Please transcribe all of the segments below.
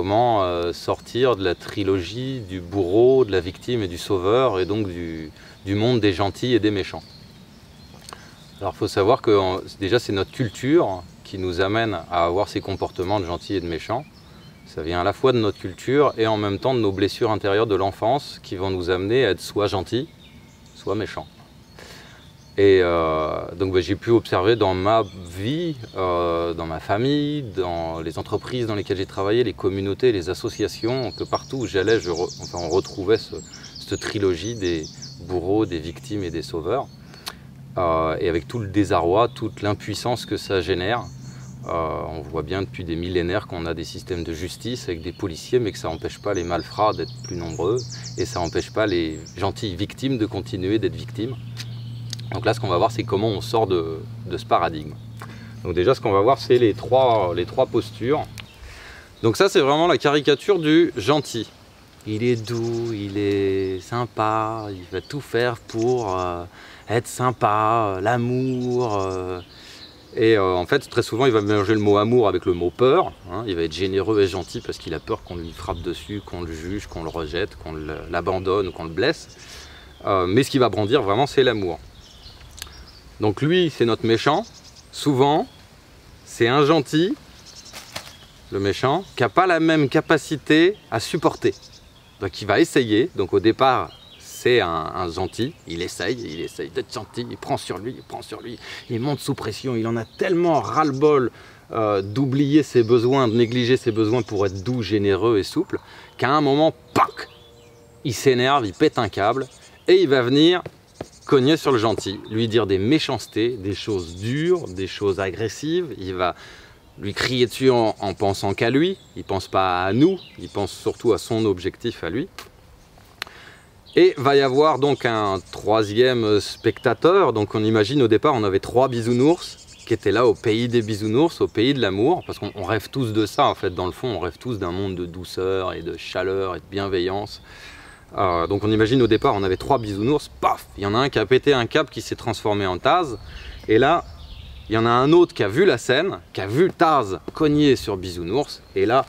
comment sortir de la trilogie du bourreau, de la victime et du sauveur, et donc du monde des gentils et des méchants. Alors il faut savoir que déjà c'est notre culture qui nous amène à avoir ces comportements de gentils et de méchants. Ça vient à la fois de notre culture et en même temps de nos blessures intérieures de l'enfance qui vont nous amener à être soit gentils, soit méchants. Et donc j'ai pu observer dans ma vie, dans ma famille, dans les entreprises dans lesquelles j'ai travaillé, les communautés, les associations, que partout où j'allais, on retrouvait cette trilogie des bourreaux, des victimes et des sauveurs. Et avec tout le désarroi, toute l'impuissance que ça génère. On voit bien depuis des millénaires qu'on a des systèmes de justice avec des policiers, mais que ça n'empêche pas les malfrats d'être plus nombreux et ça n'empêche pas les gentilles victimes de continuer d'être victimes. Donc là, ce qu'on va voir, c'est comment on sort de ce paradigme. Donc déjà, ce qu'on va voir, c'est les trois postures. Donc ça, c'est vraiment la caricature du gentil. Il est doux, il est sympa, il va tout faire pour être sympa, l'amour. Et en fait, très souvent, il va mélanger le mot amour avec le mot peur. Hein. Il va être généreux et gentil parce qu'il a peur qu'on lui frappe dessus, qu'on le juge, qu'on le rejette, qu'on l'abandonne ou qu'on le blesse. Mais ce qu'il va brandir vraiment, c'est l'amour. Donc lui, c'est notre méchant. Souvent, c'est un gentil, le méchant, qui n'a pas la même capacité à supporter. Donc il va essayer. Donc au départ, c'est un gentil, il essaye d'être gentil, il prend sur lui, il monte sous pression, il en a tellement ras-le-bol d'oublier ses besoins, de négliger ses besoins pour être doux, généreux et souple, qu'à un moment, pac, il s'énerve, il pète un câble, et il va venir cogner sur le gentil, lui dire des méchancetés, des choses dures, des choses agressives, il va lui crier dessus en pensant qu'à lui, il ne pense pas à nous, il pense surtout à son objectif à lui. Et va y avoir donc un troisième spectateur. Donc on imagine au départ on avait 3 bisounours qui étaient là au pays des bisounours, au pays de l'amour, parce qu'on rêve tous de ça en fait, dans le fond on rêve tous d'un monde de douceur et de chaleur et de bienveillance. Donc on imagine au départ on avait 3 bisounours, paf, il y en a un qui a pété un câble qui s'est transformé en Taz, et là il y en a un autre qui a vu la scène, qui a vu Taz cogner sur bisounours, et là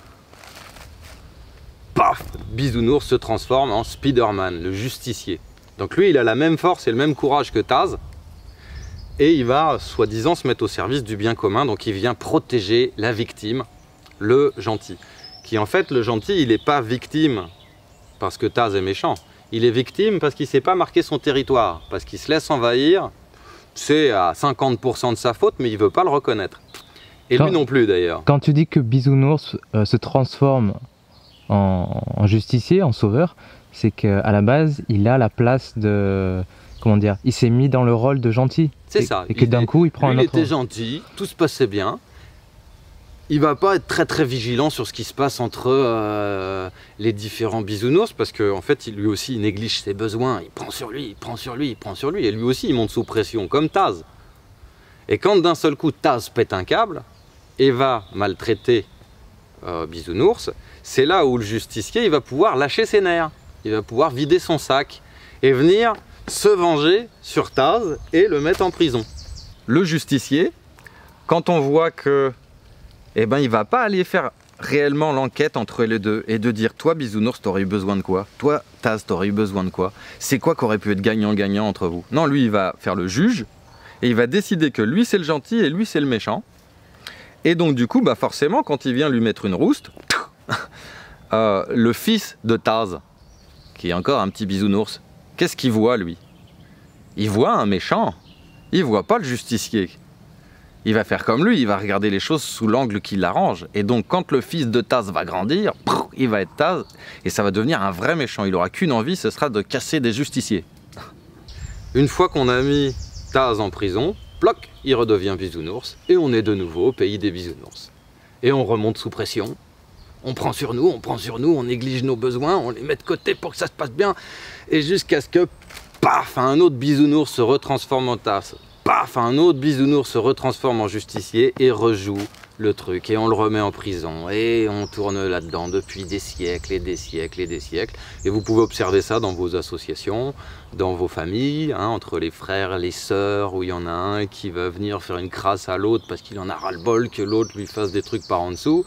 paf, Bisounours se transforme en Spider-Man, le justicier. Donc lui, il a la même force et le même courage que Taz. Et il va, soi-disant, se mettre au service du bien commun. Donc il vient protéger la victime, le gentil. Qui en fait, le gentil, il n'est pas victime parce que Taz est méchant. Il est victime parce qu'il ne sait pas marquer son territoire. Parce qu'il se laisse envahir. C'est à 50% de sa faute, mais il ne veut pas le reconnaître. Et lui non plus d'ailleurs. Quand tu dis que Bisounours se transforme en justicier, en sauveur, c'est qu'à la base, il a la place de... Comment dire? Il s'est mis dans le rôle de gentil. C'est ça. Et que d'un coup, il prend un autre... Il était gentil, tout se passait bien. Il va pas être très vigilant sur ce qui se passe entre les différents bisounours, parce qu'en fait, lui aussi, il néglige ses besoins. Il prend sur lui, il prend sur lui, il prend sur lui. Et lui aussi, il monte sous pression, comme Taz. Et quand d'un seul coup, Taz pète un câble et va maltraiter Bisounours, c'est là où le justicier il va pouvoir lâcher ses nerfs, il va pouvoir vider son sac et venir se venger sur Taz et le mettre en prison. Le justicier, quand on voit que il va pas aller faire réellement l'enquête entre les deux et de dire toi Bisounours t'aurais eu besoin de quoi, toi Taz t'aurais eu besoin de quoi, c'est quoi qu'aurait pu être gagnant-gagnant entre vous. Non, lui il va faire le juge et il va décider que lui c'est le gentil et lui c'est le méchant. Et donc du coup, forcément, quand il vient lui mettre une rouste, le fils de Taz, qui est encore un petit bisounours, qu'est-ce qu'il voit lui? Il voit un méchant, il voit pas le justicier. Il va faire comme lui, il va regarder les choses sous l'angle qui l'arrange. Et donc quand le fils de Taz va grandir, il va être Taz, et ça va devenir un vrai méchant. Il aura qu'une envie, ce sera de casser des justiciers. Une fois qu'on a mis Taz en prison, ploc, il redevient bisounours et on est de nouveau au pays des bisounours. Et on remonte sous pression, on prend sur nous, on néglige nos besoins, on les met de côté pour que ça se passe bien, et jusqu'à ce que, paf, un autre bisounours se retransforme en Taz, paf, un autre bisounours se retransforme en justicier et rejoue le truc, et on le remet en prison, et on tourne là-dedans depuis des siècles et des siècles et des siècles. Et vous pouvez observer ça dans vos associations, dans vos familles, entre les frères, les sœurs, où il y en a un qui va venir faire une crasse à l'autre parce qu'il en a ras-le-bol que l'autre lui fasse des trucs par en dessous.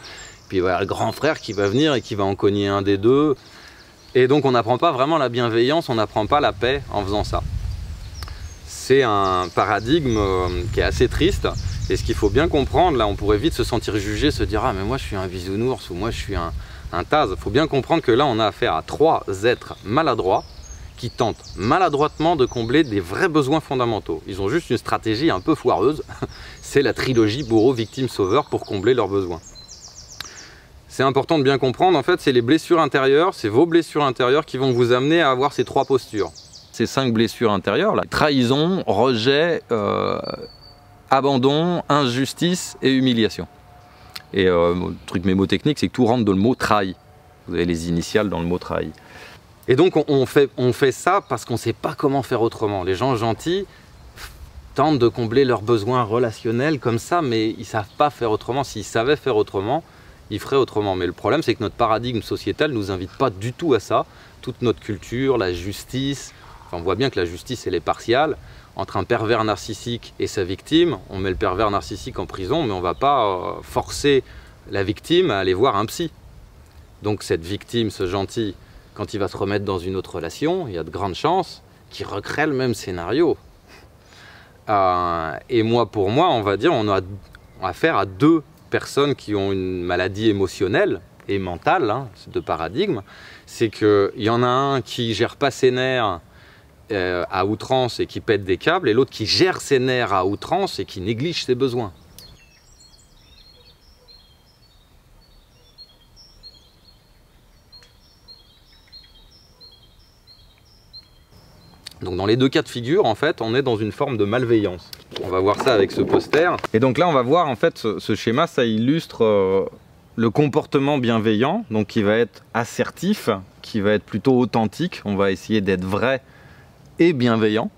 Puis il va y avoir le grand frère qui va venir et qui va en cogner un des deux. Et donc on n'apprend pas vraiment la bienveillance, on n'apprend pas la paix en faisant ça. C'est un paradigme qui est assez triste. Et ce qu'il faut bien comprendre, là on pourrait vite se sentir jugé, se dire « Ah mais moi je suis un bisounours » ou « Moi je suis un taz ». Il faut bien comprendre que là on a affaire à 3 êtres maladroits qui tentent maladroitement de combler des vrais besoins fondamentaux. Ils ont juste une stratégie un peu foireuse. C'est la trilogie bourreau, victime, sauveur pour combler leurs besoins. C'est important de bien comprendre, en fait, c'est les blessures intérieures, c'est vos blessures intérieures qui vont vous amener à avoir ces 3 postures. Ces 5 blessures intérieures, là, trahison, rejet, abandon, injustice et humiliation. Et le truc mémotechnique, c'est que tout rentre dans le mot trahi. Vous avez les initiales dans le mot trahi. Et donc on fait ça parce qu'on ne sait pas comment faire autrement. Les gens gentils tentent de combler leurs besoins relationnels comme ça, mais ils ne savent pas faire autrement. S'ils savaient faire autrement, ils feraient autrement. Mais le problème, c'est que notre paradigme sociétal ne nous invite pas du tout à ça. Toute notre culture, la justice, enfin, on voit bien que la justice, elle est partiale. Entre un pervers narcissique et sa victime, on met le pervers narcissique en prison, mais on ne va pas forcer la victime à aller voir un psy. Donc cette victime, ce gentil, quand il va se remettre dans une autre relation, il y a de grandes chances qu'il recrée le même scénario. Et pour moi, on va dire, on a affaire à 2 personnes qui ont une maladie émotionnelle et mentale, hein, ces 2 paradigmes. C'est qu'il y en a un qui gère pas ses nerfs à outrance et qui pète des câbles, et l'autre qui gère ses nerfs à outrance et qui néglige ses besoins. Donc dans les 2 cas de figure, en fait, on est dans une forme de malveillance. On va voir ça avec ce poster. Et donc là, on va voir, en fait, ce schéma, ça illustre le comportement bienveillant, donc qui va être assertif, qui va être plutôt authentique. On va essayer d'être vrai et bienveillant.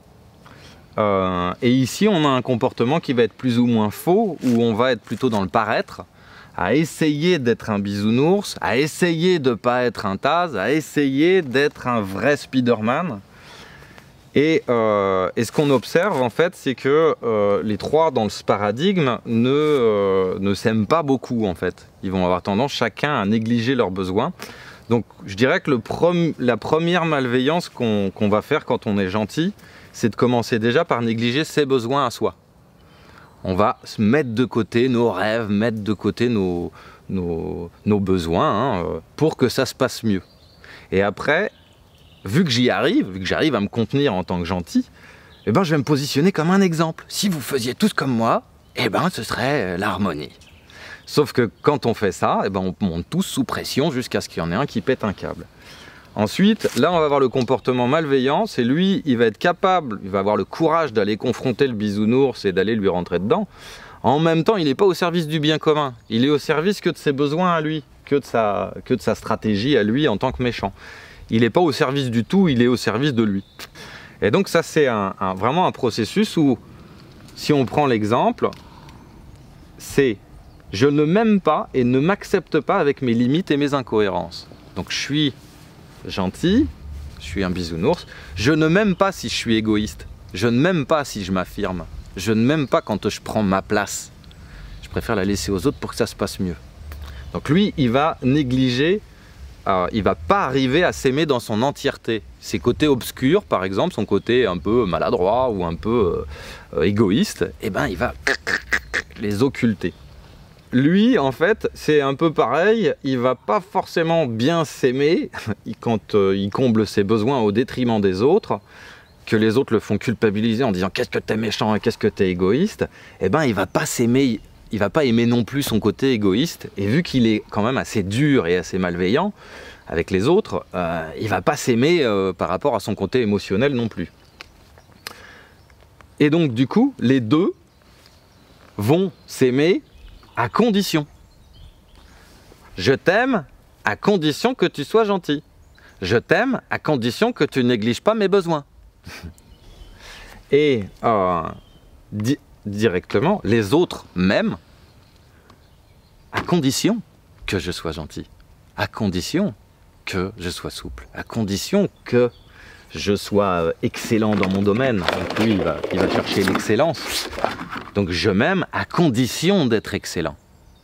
Et ici, on a un comportement qui va être plus ou moins faux, où on va être plutôt dans le paraître, à essayer d'être un bisounours, à essayer de ne pas être un taz, à essayer d'être un vrai Spider-Man. Et ce qu'on observe, en fait, c'est que les 3 dans ce paradigme ne s'aiment pas beaucoup, en fait. Ils vont avoir tendance chacun à négliger leurs besoins. Donc je dirais que la première malveillance qu'on va faire quand on est gentil, c'est de commencer déjà par négliger ses besoins à soi. On va se mettre de côté nos rêves, mettre de côté nos besoins, hein, pour que ça se passe mieux. Et après, vu que j'arrive à me contenir en tant que gentil, eh ben, je vais me positionner comme un exemple. Si vous faisiez tous comme moi, eh ben, ce serait l'harmonie. Sauf que quand on fait ça, eh ben, on monte tous sous pression jusqu'à ce qu'il y en ait un qui pète un câble. Ensuite, là, on va avoir le comportement malveillant. C'est lui, il va être capable, il va avoir le courage d'aller confronter le bisounours et d'aller lui rentrer dedans. En même temps, il n'est pas au service du bien commun. Il est au service que de ses besoins à lui, que de sa stratégie à lui en tant que méchant. Il n'est pas au service du tout, il est au service de lui. Et donc ça, c'est vraiment un processus où, si on prend l'exemple, c'est « je ne m'aime pas et ne m'accepte pas avec mes limites et mes incohérences ». Donc je suis gentil, je suis un bisounours, je ne m'aime pas si je suis égoïste, je ne m'aime pas si je m'affirme, je ne m'aime pas quand je prends ma place. Je préfère la laisser aux autres pour que ça se passe mieux. Donc lui, il va négliger, il ne va pas arriver à s'aimer dans son entièreté. Ses côtés obscurs, par exemple, son côté un peu maladroit ou un peu égoïste, eh ben, il va les occulter. Lui, en fait, c'est un peu pareil, il ne va pas forcément bien s'aimer quand il comble ses besoins au détriment des autres, que les autres le font culpabiliser en disant « qu'est-ce que t'es méchant et qu'est-ce que t'es égoïste ?» Eh ben, il ne va pas s'aimer. Il va pas aimer non plus son côté égoïste, et vu qu'il est quand même assez dur et assez malveillant avec les autres, il va pas s'aimer par rapport à son côté émotionnel non plus. Et donc du coup, les 2 vont s'aimer à condition. Je t'aime à condition que tu sois gentil. Je t'aime à condition que tu négliges pas mes besoins. Et directement, les autres m'aiment à condition que je sois gentil, à condition que je sois souple, à condition que je sois excellent dans mon domaine. Donc lui, il va chercher l'excellence. Donc je m'aime à condition d'être excellent.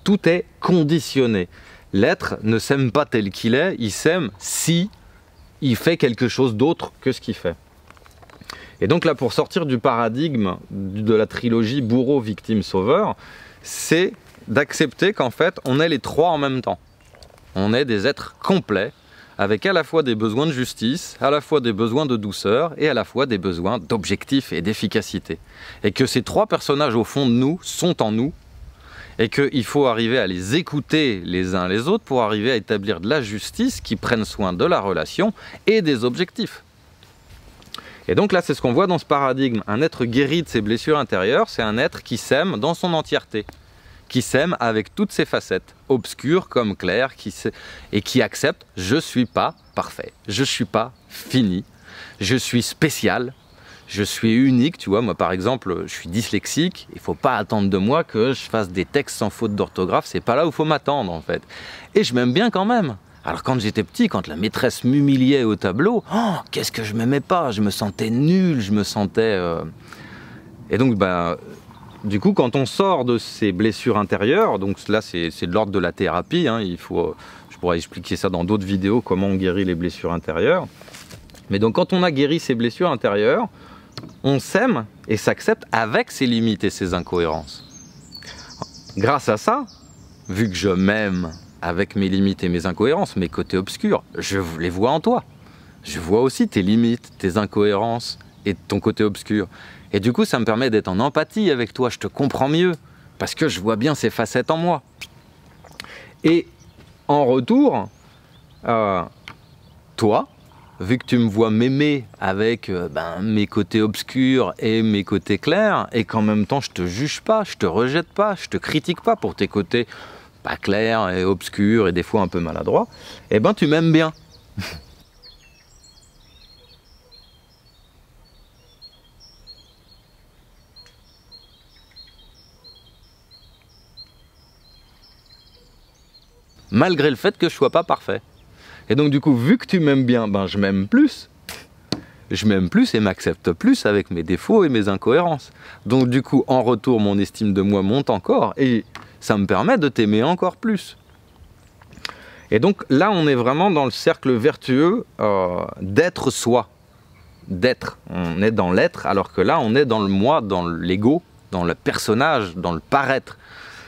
Tout est conditionné. L'être ne s'aime pas tel qu'il est, il s'aime si il fait quelque chose d'autre que ce qu'il fait. Et donc là, pour sortir du paradigme de la trilogie bourreau, victime, sauveur, c'est d'accepter qu'en fait, on est les trois en même temps. On est des êtres complets, avec à la fois des besoins de justice, à la fois des besoins de douceur, et à la fois des besoins d'objectif et d'efficacité. Et que ces trois personnages au fond de nous sont en nous, et qu'il faut arriver à les écouter les uns les autres pour arriver à établir de la justice qui prenne soin de la relation et des objectifs. Et donc là, c'est ce qu'on voit dans ce paradigme. Un être guéri de ses blessures intérieures, c'est un être qui s'aime dans son entièreté, qui s'aime avec toutes ses facettes, obscures comme claires, et qui accepte « je ne suis pas parfait, je ne suis pas fini, je suis spécial, je suis unique ». Tu vois, moi par exemple, je suis dyslexique, il ne faut pas attendre de moi que je fasse des textes sans faute d'orthographe, c'est pas là où il faut m'attendre en fait. Et je m'aime bien quand même. Alors quand j'étais petit, quand la maîtresse m'humiliait au tableau, oh, qu'est-ce que je m'aimais pas, je me sentais nul, je me sentais... Et donc, du coup, quand on sort de ces blessures intérieures, donc là c'est de l'ordre de la thérapie, hein, je pourrais expliquer ça dans d'autres vidéos, comment on guérit les blessures intérieures. Mais donc quand on a guéri ces blessures intérieures, on s'aime et s'accepte avec ses limites et ses incohérences. Grâce à ça, vu que je m'aime avec mes limites et mes incohérences, mes côtés obscurs, je les vois en toi. Je vois aussi tes limites, tes incohérences et ton côté obscur. Et du coup, ça me permet d'être en empathie avec toi, je te comprends mieux, parce que je vois bien ces facettes en moi. Et en retour, toi, vu que tu me vois m'aimer avec mes côtés obscurs et mes côtés clairs, et qu'en même temps je te juge pas, je te rejette pas, je te critique pas pour tes côtés pas clairs et obscurs et des fois un peu maladroits, eh ben tu m'aimes bien. Malgré le fait que je sois pas parfait. Et donc du coup, vu que tu m'aimes bien, je m'aime plus. Je m'aime plus et m'accepte plus avec mes défauts et mes incohérences. Donc du coup, en retour, mon estime de moi monte encore et ça me permet de t'aimer encore plus. Et donc là, on est vraiment dans le cercle vertueux d'être soi. D'être. On est dans l'être, alors que là, on est dans le moi, dans l'ego, dans le personnage, dans le paraître.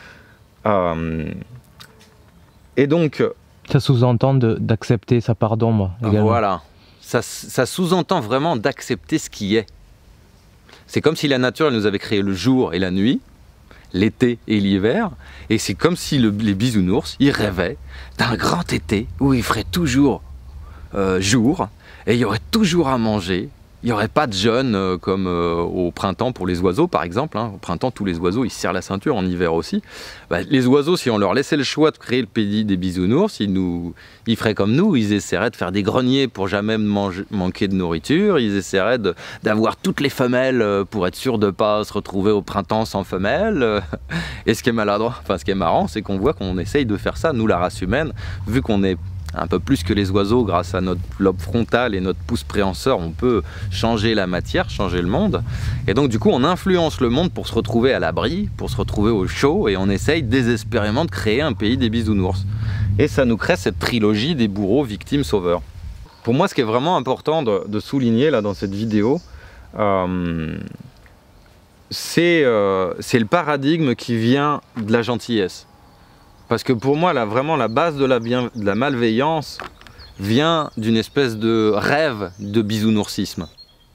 Et donc... Ça sous-entend d'accepter sa part d'ombre également. Voilà. Ça sous-entend vraiment d'accepter ce qui est. C'est comme si la nature elle nous avait créé le jour et la nuit, l'été et l'hiver, et c'est comme si les bisounours, ils rêvaient d'un grand été où il ferait toujours jour, et il y aurait toujours à manger. Il n'y aurait pas de jeûne comme au printemps pour les oiseaux par exemple. Hein. Au printemps, tous les oiseaux ils se serrent la ceinture, en hiver aussi. Les oiseaux, si on leur laissait le choix de créer le pays des bisounours, ils feraient comme nous, ils essaieraient de faire des greniers pour jamais manquer de nourriture, ils essaieraient d'avoir toutes les femelles pour être sûr de ne pas se retrouver au printemps sans femelles. Et ce qui est maladroit, enfin ce qui est marrant, c'est qu'on voit qu'on essaye de faire ça, nous la race humaine, vu qu'on est un peu plus que les oiseaux, grâce à notre lobe frontal et notre pouce préhenseur, on peut changer la matière, changer le monde. Et donc du coup, on influence le monde pour se retrouver à l'abri, pour se retrouver au chaud, et on essaye désespérément de créer un pays des bisounours. Et ça nous crée cette trilogie des bourreaux, victimes, sauveurs. Pour moi, ce qui est vraiment important de souligner là dans cette vidéo, c'est le paradigme qui vient de la gentillesse. Parce que pour moi, là, vraiment, la base de la malveillance vient d'une espèce de rêve de bisounoursisme.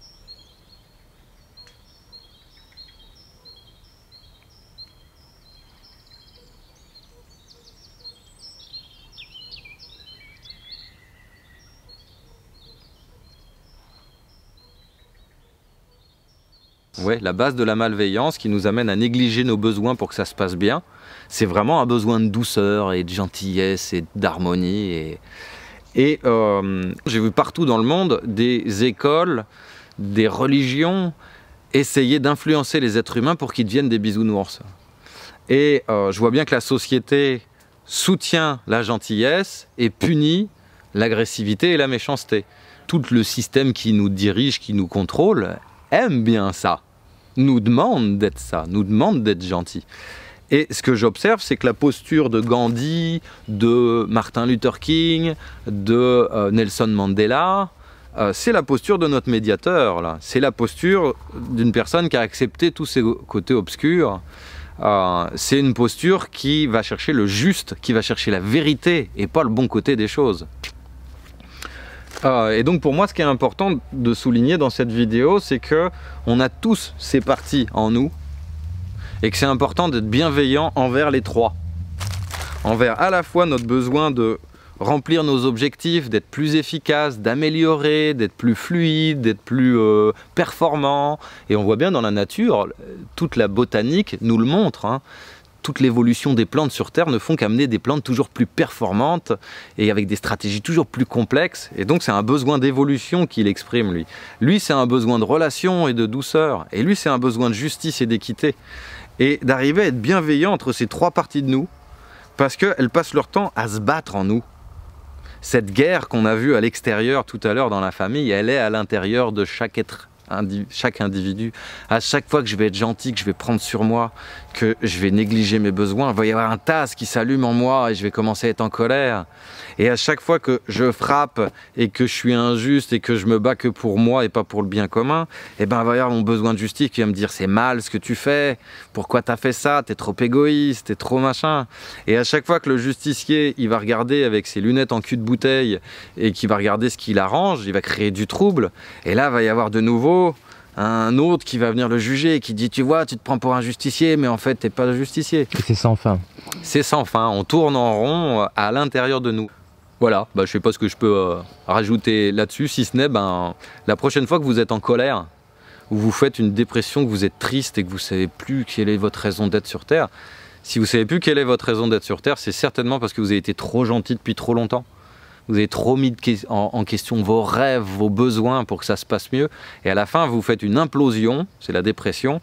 Ouais, la base de la malveillance qui nous amène à négliger nos besoins pour que ça se passe bien, c'est vraiment un besoin de douceur et de gentillesse et d'harmonie. Et j'ai vu partout dans le monde des écoles, des religions essayer d'influencer les êtres humains pour qu'ils deviennent des bisounours. Et je vois bien que la société soutient la gentillesse et punit l'agressivité et la méchanceté. Tout le système qui nous dirige, qui nous contrôle, aime bien ça, nous demande d'être ça, nous demande d'être gentil. Et ce que j'observe, c'est que la posture de Gandhi, de Martin Luther King, de Nelson Mandela, c'est la posture de notre médiateur, là. C'est la posture d'une personne qui a accepté tous ses côtés obscurs. C'est une posture qui va chercher le juste, qui va chercher la vérité et pas le bon côté des choses. Et donc pour moi, ce qui est important de souligner dans cette vidéo, c'est que on a tous ces parties en nous et que c'est important d'être bienveillant envers les trois. Envers à la fois notre besoin de remplir nos objectifs, d'être plus efficace, d'améliorer, d'être plus fluide, d'être plus performant. Et on voit bien dans la nature, toute la botanique nous le montre, hein. Toute l'évolution des plantes sur Terre ne font qu'amener des plantes toujours plus performantes et avec des stratégies toujours plus complexes. Et donc c'est un besoin d'évolution qu'il exprime, lui. Lui, c'est un besoin de relation et de douceur. Et lui, c'est un besoin de justice et d'équité. Et d'arriver à être bienveillant entre ces trois parties de nous, parce qu'elles passent leur temps à se battre en nous. Cette guerre qu'on a vue à l'extérieur tout à l'heure dans la famille, elle est à l'intérieur de chaque être. Chaque individu. À chaque fois que je vais être gentil, que je vais prendre sur moi, que je vais négliger mes besoins, il va y avoir un tas qui s'allume en moi et je vais commencer à être en colère. Et à chaque fois que je frappe et que je suis injuste et que je me bats que pour moi et pas pour le bien commun, eh ben, il va y avoir mon besoin de justice qui va me dire c'est mal ce que tu fais, pourquoi tu as fait ça, t'es trop égoïste, t'es trop machin. Et à chaque fois que le justicier il va regarder avec ses lunettes en cul de bouteille et qu'il va regarder ce qu'il arrange, il va créer du trouble. Et là, il va y avoir de nouveau un autre qui va venir le juger et qui dit tu vois, tu te prends pour un justicier mais en fait t'es pas le justicier. Et c'est sans fin. C'est sans fin, on tourne en rond à l'intérieur de nous. Voilà, je sais pas ce que je peux rajouter là-dessus, si ce n'est la prochaine fois que vous êtes en colère, ou vous faites une dépression, que vous êtes triste et que vous savez plus quelle est votre raison d'être sur Terre, si vous savez plus quelle est votre raison d'être sur Terre, c'est certainement parce que vous avez été trop gentil depuis trop longtemps. Vous avez trop mis en question vos rêves, vos besoins pour que ça se passe mieux. Et à la fin, vous faites une implosion, c'est la dépression,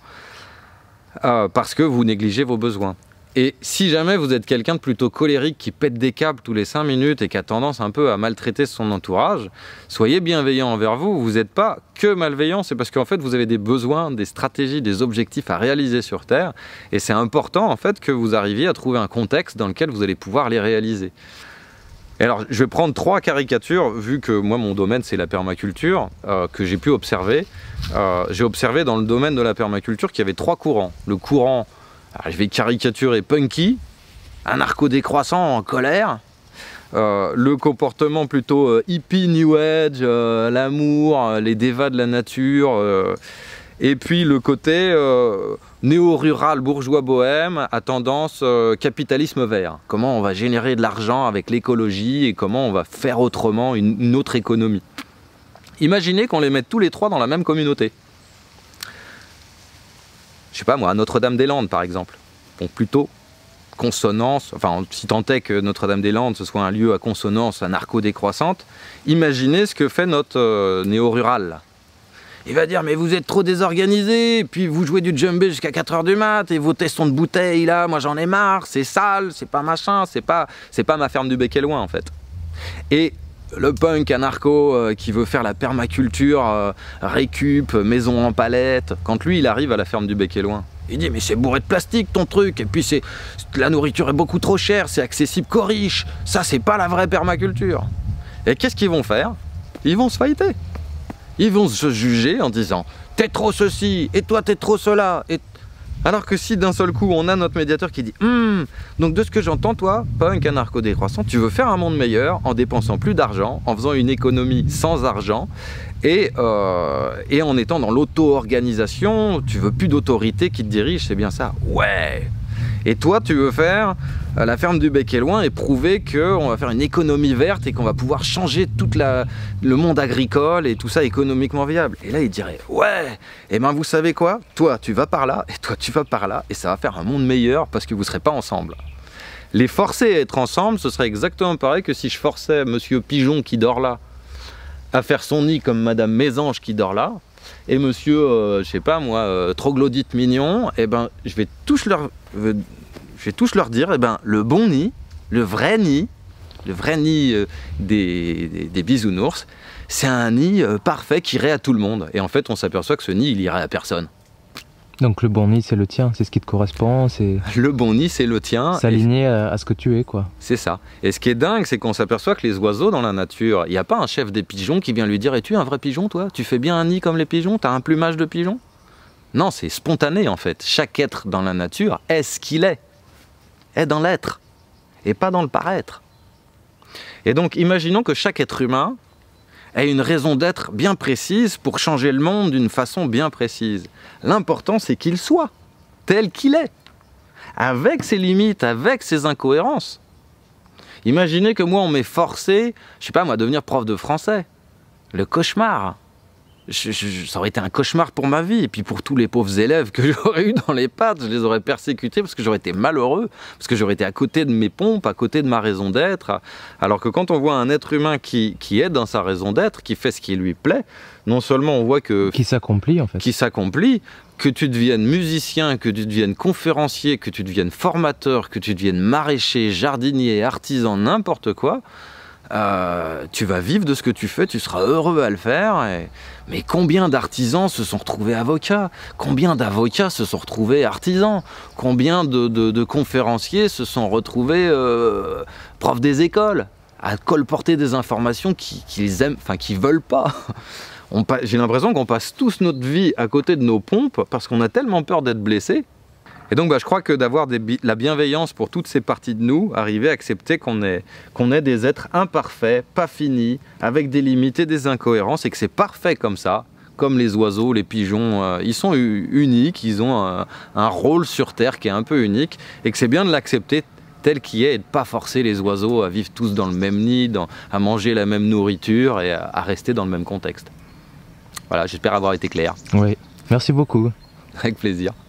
parce que vous négligez vos besoins. Et si jamais vous êtes quelqu'un de plutôt colérique qui pète des câbles tous les 5 minutes et qui a tendance un peu à maltraiter son entourage, soyez bienveillant envers vous. Vous n'êtes pas que malveillant, c'est parce qu'en fait vous avez des besoins, des stratégies, des objectifs à réaliser sur Terre. Et c'est important en fait que vous arriviez à trouver un contexte dans lequel vous allez pouvoir les réaliser. Et alors, je vais prendre 3 caricatures, vu que moi, mon domaine, c'est la permaculture, que j'ai pu observer. J'ai observé dans le domaine de la permaculture qu'il y avait 3 courants. Le courant, alors je vais caricaturer punky, anarcho-décroissant en colère. Le comportement plutôt hippie, new age, l'amour, les dévas de la nature. Et puis le côté néo-rural, bourgeois bohème, à tendance capitalisme vert. Comment on va générer de l'argent avec l'écologie et comment on va faire autrement une autre économie. Imaginez qu'on les mette tous les 3 dans la même communauté. Je sais pas moi, à Notre-Dame-des-Landes par exemple. Bon, plutôt consonance, enfin si tant est que Notre-Dame-des-Landes ce soit un lieu à consonance anarcho-décroissante, imaginez ce que fait notre néo-rural. Il va dire mais vous êtes trop désorganisés, puis vous jouez du djembé jusqu'à 4 h du mat, et vos testons de bouteilles là, moi j'en ai marre, c'est sale, c'est pas machin, c'est pas ma ferme du bec et loin en fait. Et le punk anarcho qui veut faire la permaculture, récup, maison en palette, quand lui il arrive à la ferme du bec et loin, il dit mais c'est bourré de plastique ton truc, et puis la nourriture est beaucoup trop chère, c'est accessible qu'aux riches, ça c'est pas la vraie permaculture. Et qu'est-ce qu'ils vont faire? Ils vont se fighter. Ils vont se juger en disant « t'es trop ceci, et toi t'es trop cela ». Alors que si d'un seul coup on a notre médiateur qui dit « donc de ce que j'entends toi, punk anarcho-décroissant, tu veux faire un monde meilleur en dépensant plus d'argent, en faisant une économie sans argent, et en étant dans l'auto-organisation, tu veux plus d'autorité qui te dirige, c'est bien ça ?» Ouais. Et toi, tu veux faire la ferme du bec et loin et prouver qu'on va faire une économie verte et qu'on va pouvoir changer tout le monde agricole et tout ça économiquement viable. Et là, il dirait, ouais, et ben vous savez quoi? Toi, tu vas par là et toi, tu vas par là et ça va faire un monde meilleur parce que vous ne serez pas ensemble. Les forcer à être ensemble, ce serait exactement pareil que si je forçais Monsieur Pigeon qui dort là à faire son nid comme Madame Mésange qui dort là, et monsieur, je sais pas moi, troglodyte mignon, et ben je vais tous leur dire, et ben le bon nid, le vrai nid des bisounours, c'est un nid parfait qui irait à tout le monde. Et en fait, on s'aperçoit que ce nid, il irait à personne. Donc le bon nid, c'est le tien, c'est ce qui te correspond, c'est Le bon nid, c'est le tien. s'aligner à ce que tu es, quoi. C'est ça. Et ce qui est dingue, c'est qu'on s'aperçoit que les oiseaux dans la nature, il n'y a pas un chef des pigeons qui vient lui dire « Es-tu un vrai pigeon, toi? Tu fais bien un nid comme les pigeons? T'as un plumage de pigeon ?» Non, c'est spontané, en fait. Chaque être dans la nature est ce qu'il est dans l'être, et pas dans le paraître. Et donc, imaginons que chaque être humain ait une raison d'être bien précise pour changer le monde d'une façon bien précise. L'important, c'est qu'il soit tel qu'il est, avec ses limites, avec ses incohérences. Imaginez que moi, on m'ait forcé, je sais pas moi, à devenir prof de français. Le cauchemar. Ça aurait été un cauchemar pour ma vie, et puis pour tous les pauvres élèves que j'aurais eu dans les pattes, je les aurais persécutés parce que j'aurais été malheureux, parce que j'aurais été à côté de mes pompes, à côté de ma raison d'être. Alors que quand on voit un être humain qui est dans sa raison d'être, qui fait ce qui lui plaît, non seulement on voit que... Qui s'accomplit, en fait. Qui s'accomplit, que tu deviennes musicien, que tu deviennes conférencier, que tu deviennes formateur, que tu deviennes maraîcher, jardinier, artisan, n'importe quoi, tu vas vivre de ce que tu fais, tu seras heureux à le faire. Mais combien d'artisans se sont retrouvés avocats? Combien d'avocats se sont retrouvés artisans? Combien de conférenciers se sont retrouvés profs des écoles, à colporter des informations qu'ils aiment, enfin qu'ils veulent pas? J'ai l'impression qu'on passe tous notre vie à côté de nos pompes parce qu'on a tellement peur d'être blessé. Et donc je crois que d'avoir la bienveillance pour toutes ces parties de nous, arriver à accepter qu'on est des êtres imparfaits, pas finis, avec des limites et des incohérences, et que c'est parfait comme ça, comme les oiseaux, les pigeons, ils sont uniques, ils ont un rôle sur Terre qui est un peu unique, et que c'est bien de l'accepter tel qu'il est, et de ne pas forcer les oiseaux à vivre tous dans le même nid, à manger la même nourriture, et à rester dans le même contexte. Voilà, j'espère avoir été clair. Oui, merci beaucoup. Avec plaisir.